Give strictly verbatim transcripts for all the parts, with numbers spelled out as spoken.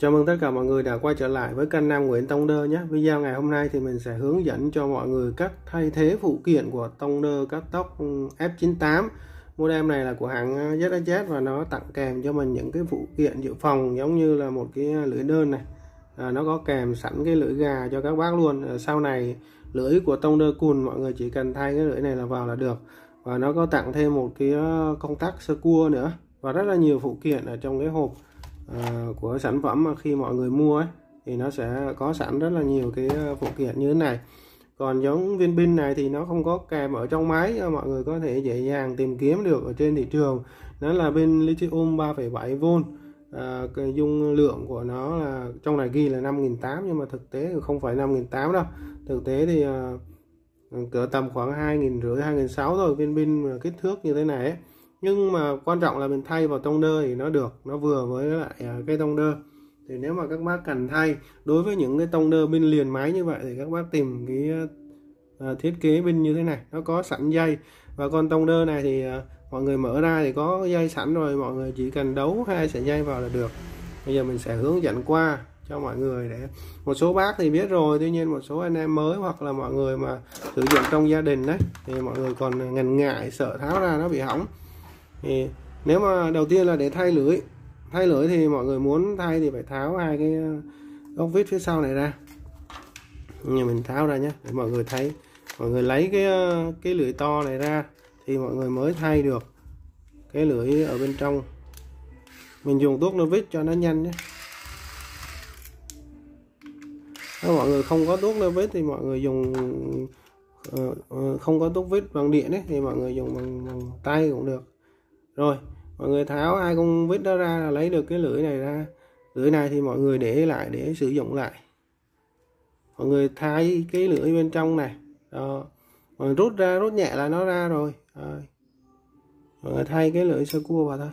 Chào mừng tất cả mọi người đã quay trở lại với kênh Nam Nguyễn Tông nhé. Video ngày hôm nay thì mình sẽ hướng dẫn cho mọi người cách thay thế phụ kiện của tông cắt tóc F chín tám. Model này là của hãng Z S Z và nó tặng kèm cho mình những cái phụ kiện dự phòng giống như là một cái lưỡi đơn này. À, nó có kèm sẵn cái lưỡi gà cho các bác luôn. À, sau này lưỡi của tông cùn mọi người chỉ cần thay cái lưỡi này là vào là được. Và nó có tặng thêm một cái công tắc sơ cua nữa và rất là nhiều phụ kiện ở trong cái hộp À, của sản phẩm mà khi mọi người mua ấy, thì nó sẽ có sẵn rất là nhiều cái phụ kiện như thế này. Còn giống viên pin này thì nó không có kèm ở trong máy, mọi người có thể dễ dàng tìm kiếm được ở trên thị trường. Nó là pin lithium ba phẩy bảy vôn, à, cái dung lượng của nó là trong này ghi là năm nghìn tám trăm nhưng mà thực tế thì không phải năm nghìn tám trăm đâu. Thực tế thì à, cỡ tầm khoảng hai nghìn rưỡi hai nghìn sáu trăm thôi, viên pin kích thước như thế này ấy. Nhưng mà quan trọng là mình thay vào tông đơ thì nó được, nó vừa với lại cái tông đơ. Thì nếu mà các bác cần thay đối với những cái tông đơ pin liền máy như vậy thì các bác tìm cái uh, thiết kế pin như thế này, nó có sẵn dây. Và con tông đơ này thì uh, mọi người mở ra thì có dây sẵn rồi, mọi người chỉ cần đấu hai sợi dây vào là được. Bây giờ mình sẽ hướng dẫn qua cho mọi người, để một số bác thì biết rồi, tuy nhiên một số anh em mới hoặc là mọi người mà sử dụng trong gia đình đấy thì mọi người còn ngần ngại sợ tháo ra nó bị hỏng. Thì nếu mà đầu tiên là để thay lưỡi thay lưỡi thì mọi người muốn thay thì phải tháo hai cái góc vít phía sau này ra. Nhưng mình tháo ra nhé để mọi người thấy, mọi người lấy cái cái lưỡi to này ra thì mọi người mới thay được cái lưỡi ở bên trong. Mình dùng tuốt nơ vít cho nó nhanh nhé. Nếu mọi người không có tuốt nơ vít thì mọi người dùng uh, không có tuốt vít bằng điện ấy, thì mọi người dùng bằng, bằng tay cũng được. Rồi mọi người tháo hai con vít đó ra là lấy được cái lưỡi này ra. Lưỡi này thì mọi người để lại để sử dụng lại. Mọi người thay cái lưỡi bên trong này đó, mọi người rút ra, rút nhẹ là nó ra rồi. Rồi mọi người thay cái lưỡi sơ cua vào thôi.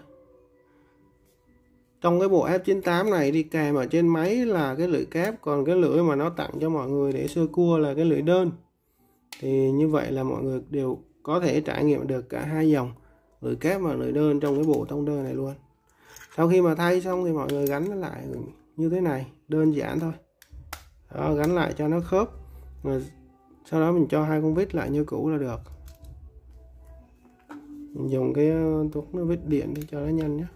Trong cái bộ F chín tám này đi kèm ở trên máy là cái lưỡi kép, còn cái lưỡi mà nó tặng cho mọi người để sơ cua là cái lưỡi đơn. Thì như vậy là mọi người đều có thể trải nghiệm được cả hai dòng lưỡi kép và lưỡi đơn trong cái bộ tông đơ này luôn. Sau khi mà thay xong thì mọi người gắn nó lại như thế này, đơn giản thôi. Đó, gắn lại cho nó khớp. Rồi sau đó mình cho hai con vít lại như cũ là được. Mình dùng cái tuốt nó vít điện đi cho nó nhanh nhé.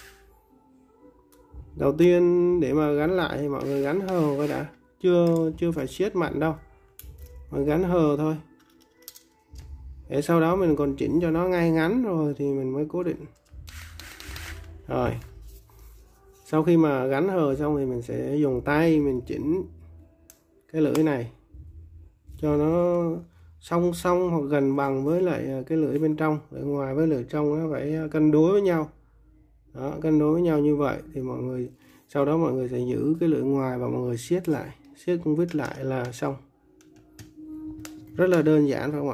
Đầu tiên để mà gắn lại thì mọi người gắn hờ coi đã, chưa chưa phải siết mạnh đâu, mà gắn hờ thôi. Để sau đó mình còn chỉnh cho nó ngay ngắn rồi thì mình mới cố định. Rồi sau khi mà gắn hờ xong thì mình sẽ dùng tay mình chỉnh cái lưỡi này cho nó song song hoặc gần bằng với lại cái lưỡi bên trong. Lưỡi ngoài với lưỡi trong nó phải cân đối với nhau. Đó, cân đối với nhau như vậy thì mọi người sau đó mọi người sẽ giữ cái lưỡi ngoài và mọi người siết lại, siết con vít lại là xong. Rất là đơn giản phải không ạ?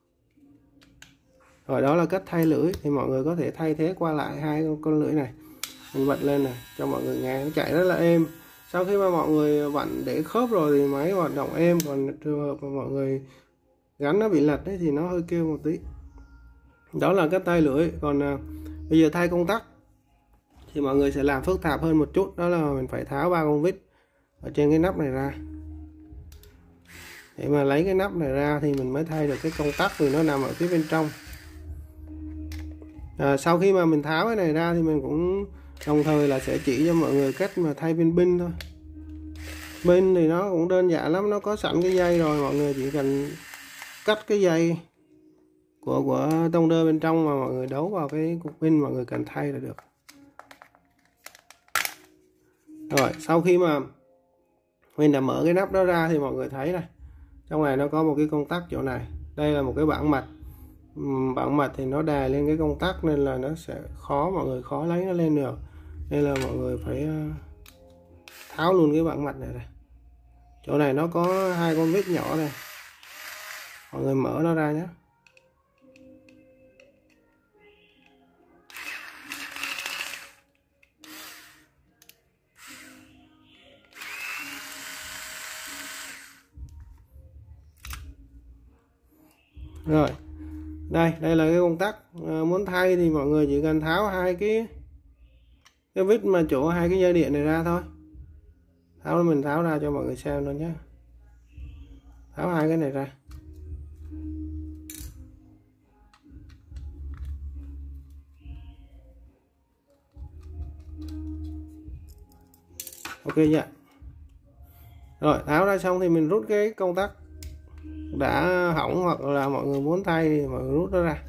Rồi đó là cách thay lưỡi. Thì mọi người có thể thay thế qua lại hai con, con lưỡi này. Mình bật lên này cho mọi người nghe, nó chạy rất là êm. Sau khi mà mọi người vặn để khớp rồi thì máy hoạt động êm. Còn trường hợp mà mọi người gắn nó bị lật đấy thì nó hơi kêu một tí. Đó là cách thay lưỡi. Còn à, bây giờ thay công tắc thì mọi người sẽ làm phức tạp hơn một chút. Đó là mình phải tháo ba con vít ở trên cái nắp này ra. Để mà lấy cái nắp này ra thì mình mới thay được cái công tắc, vì nó nằm ở phía bên trong. À, sau khi mà mình tháo cái này ra thì mình cũng đồng thời là sẽ chỉ cho mọi người cách mà thay viên pin thôi. Pin thì nó cũng đơn giản lắm, nó có sẵn cái dây rồi, mọi người chỉ cần cắt cái dây của của tông đơ bên trong mà mọi người đấu vào cái cục pin mọi người cần thay là được. Rồi sau khi mà mình đã mở cái nắp đó ra thì mọi người thấy này, trong này nó có một cái công tắc chỗ này. Đây là một cái bảng mạch. Bảng mạch thì nó đè lên cái công tắc nên là nó sẽ khó, mọi người khó lấy nó lên được, nên là mọi người phải tháo luôn cái bảng mạch này này. Chỗ này nó có hai con vít nhỏ này, mọi người mở nó ra nhé. Rồi đây đây là cái công tắc. À, muốn thay thì mọi người chỉ cần tháo hai cái cái vít mà chỗ hai cái dây điện này ra thôi. Tháo mình tháo ra cho mọi người xem luôn nhé. Tháo hai cái này ra. Ok chưa? Rồi tháo ra xong thì mình rút cái công tắc đã hỏng hoặc là mọi người muốn thay thì mọi người rút nó ra.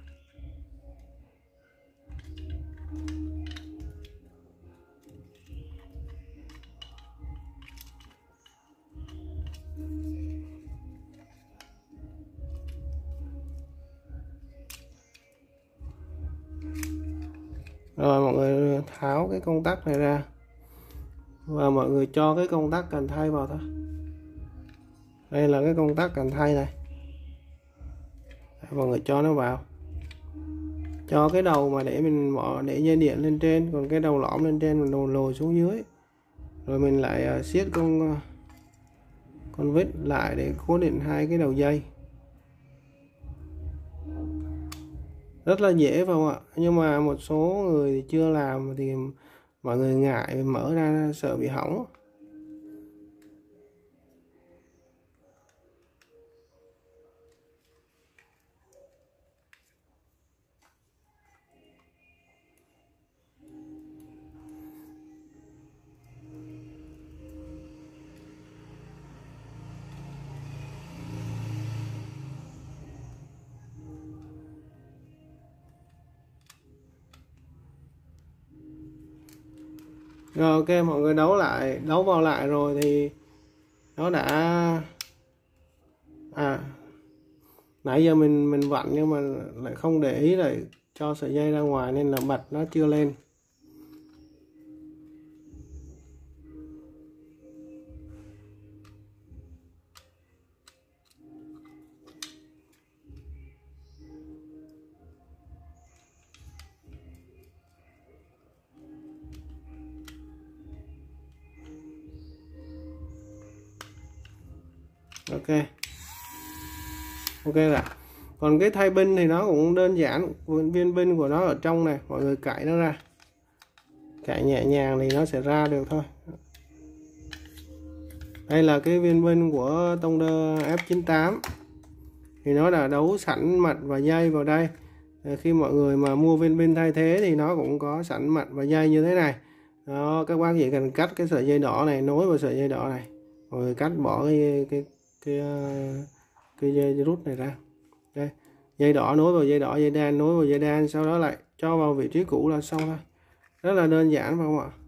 Rồi mọi người tháo cái công tắc này ra và mọi người cho cái công tắc cần thay vào thôi. Đây là cái công tắc cần thay này. Mọi người cho nó vào, cho cái đầu mà để mình bỏ để dây điện lên trên, còn cái đầu lõm lên trên mình đầu lồi xuống dưới. Rồi mình lại siết con con vít lại để cố định hai cái đầu dây. Rất là dễ phải không ạ? Nhưng mà một số người thì chưa làm thì mọi người ngại mở ra sợ bị hỏng. Rồi ok, mọi người đấu lại, đấu vào lại rồi thì nó đã à nãy giờ mình mình vặn nhưng mà lại không để ý lại cho sợi dây ra ngoài nên là bật nó chưa lên. Ok ok rồi. Còn cái thay pin thì nó cũng đơn giản, viên pin của nó ở trong này, mọi người cạy nó ra, cạy nhẹ nhàng thì nó sẽ ra được thôi. Đây là cái viên pin của Tonder F chín tám thì nó đã đấu sẵn mạch và dây vào đây. Khi mọi người mà mua viên pin thay thế thì nó cũng có sẵn mạch và dây như thế này. Đó, các bác chỉ cần cắt cái sợi dây đỏ này nối vào sợi dây đỏ này, mọi người cắt bỏ cái cái cái, cái dây rút này ra. Đây, dây đỏ nối vào dây đỏ, dây đen nối vào dây đen, sau đó lại cho vào vị trí cũ là xong thôi. Rất là đơn giản phải không ạ?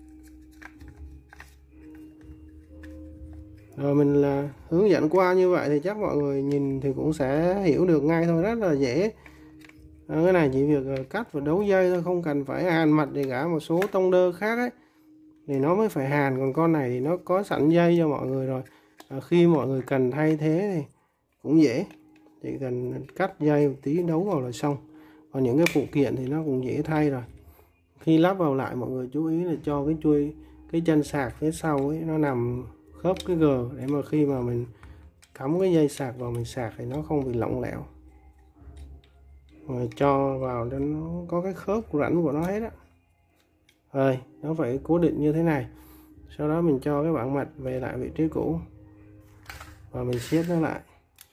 Rồi mình là hướng dẫn qua như vậy thì chắc mọi người nhìn thì cũng sẽ hiểu được ngay thôi, rất là dễ. À, cái này chỉ việc cắt và đấu dây thôi, không cần phải hàn mạch gì cả. Một số Tonder khác ấy thì nó mới phải hàn, còn con này thì nó có sẵn dây cho mọi người rồi. À, khi mọi người cần thay thế thì cũng dễ, chỉ cần cắt dây một tí đấu vào là xong. Còn những cái phụ kiện thì nó cũng dễ thay rồi. Khi lắp vào lại mọi người chú ý là cho cái chuôi, cái chân sạc phía sau ấy nó nằm khớp cái g để mà khi mà mình cắm cái dây sạc vào mình sạc thì nó không bị lỏng lẻo. Rồi cho vào cho nó có cái khớp rãnh của nó hết á. Rồi nó phải cố định như thế này. Sau đó mình cho cái bảng mạch về lại vị trí cũ và mình siết nó lại.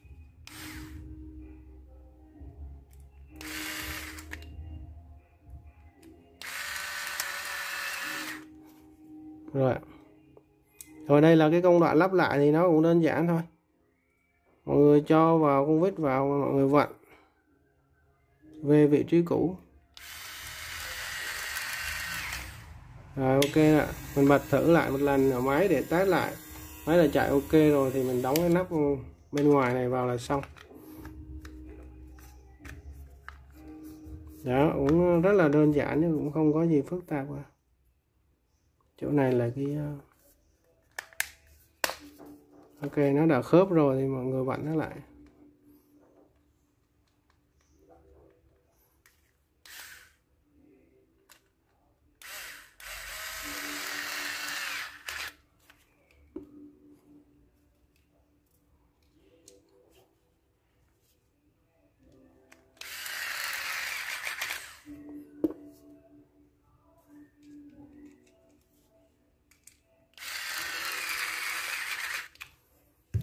Rồi rồi đây là cái công đoạn lắp lại thì nó cũng đơn giản thôi. Mọi người cho vào con vít vào, mọi người vặn về vị trí cũ. Rồi ok ạ. Mình bật thử lại một lần ở máy để test lại. Máy là chạy ok rồi thì mình đóng cái nắp bên ngoài này vào là xong. Đó, cũng rất là đơn giản nhưng cũng không có gì phức tạp cả. Chỗ này là cái ok, nó đã khớp rồi thì mọi người vặn nó lại.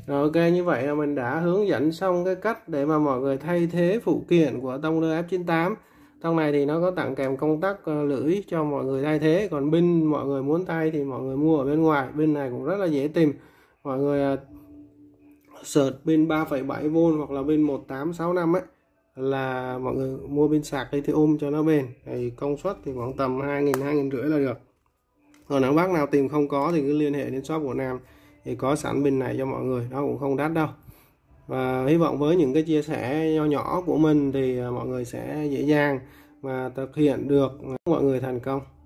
Rồi, ok, như vậy là mình đã hướng dẫn xong cái cách để mà mọi người thay thế phụ kiện của tông F chín tám. Trong này thì nó có tặng kèm công tắc lưỡi cho mọi người thay thế, còn pin mọi người muốn thay thì mọi người mua ở bên ngoài. Pin này cũng rất là dễ tìm, mọi người search pin ba phẩy bảy vôn hoặc là pin một tám sáu năm ấy, là mọi người mua pin sạc lithium cho nó bền. Thì công suất thì khoảng tầm hai nghìn hai nghìn rưỡi là được. Còn ở bác nào tìm không có thì cứ liên hệ đến shop của Nam thì có sẵn pin này cho mọi người, nó cũng không đắt đâu. Và hy vọng với những cái chia sẻ nho nhỏ của mình thì mọi người sẽ dễ dàng mà thực hiện được, mọi người thành công.